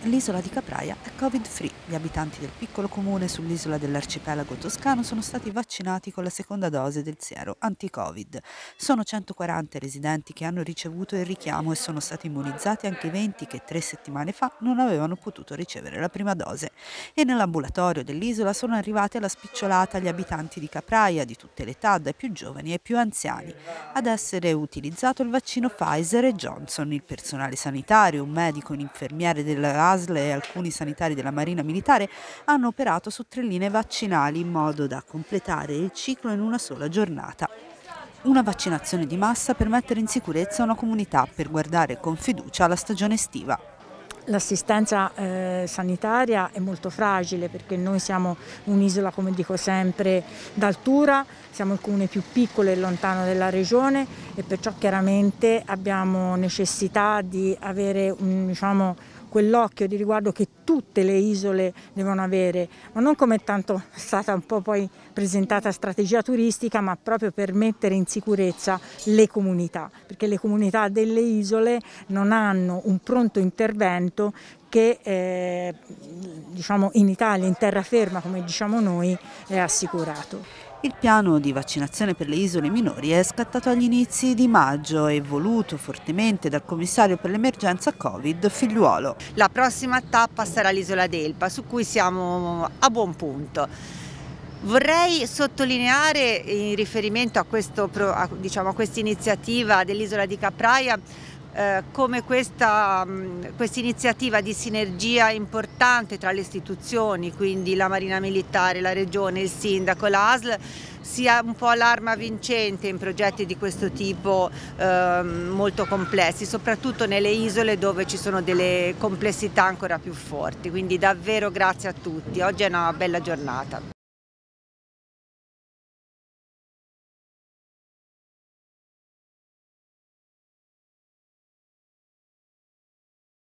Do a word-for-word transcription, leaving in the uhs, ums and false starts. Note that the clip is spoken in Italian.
L'isola di Capraia è Covid-free. Gli abitanti del piccolo comune sull'isola dell'arcipelago toscano sono stati vaccinati con la seconda dose del siero anti-Covid. Sono centoquaranta i residenti che hanno ricevuto il richiamo e sono stati immunizzati anche i venti che tre settimane fa non avevano potuto ricevere la prima dose. E nell'ambulatorio dell'isola sono arrivati alla spicciolata gli abitanti di Capraia di tutte le età, dai più giovani ai più anziani. Ad essere utilizzato il vaccino Pfizer e Johnson. Il personale sanitario, un medico, un infermiere della A S L e alcuni sanitari della Marina Militare hanno operato su tre linee vaccinali in modo da completare il ciclo in una sola giornata. Una vaccinazione di massa per mettere in sicurezza una comunità, per guardare con fiducia alla stagione estiva. L'assistenza eh, sanitaria è molto fragile perché noi siamo un'isola, come dico sempre, d'altura, siamo il comune più piccolo e lontano della regione e perciò chiaramente abbiamo necessità di avere un, diciamo, quell'occhio di riguardo che tutte le isole devono avere, ma non come tanto è stata un po' poi presentata strategia turistica, ma proprio per mettere in sicurezza le comunità, perché le comunità delle isole non hanno un pronto intervento che eh, diciamo in Italia, in terraferma come diciamo noi, è assicurato. Il piano di vaccinazione per le isole minori è scattato agli inizi di maggio e voluto fortemente dal commissario per l'emergenza Covid Figliuolo. La prossima tappa sarà l'isola d'Elba, su cui siamo a buon punto. Vorrei sottolineare in riferimento a, questo, a, diciamo, a questa iniziativa dell'isola di Capraia Eh, come questa quest iniziativa di sinergia importante tra le istituzioni, quindi la Marina Militare, la Regione, il Sindaco, la A S L, sia un po' l'arma vincente in progetti di questo tipo eh, molto complessi, soprattutto nelle isole dove ci sono delle complessità ancora più forti. Quindi davvero grazie a tutti, oggi è una bella giornata.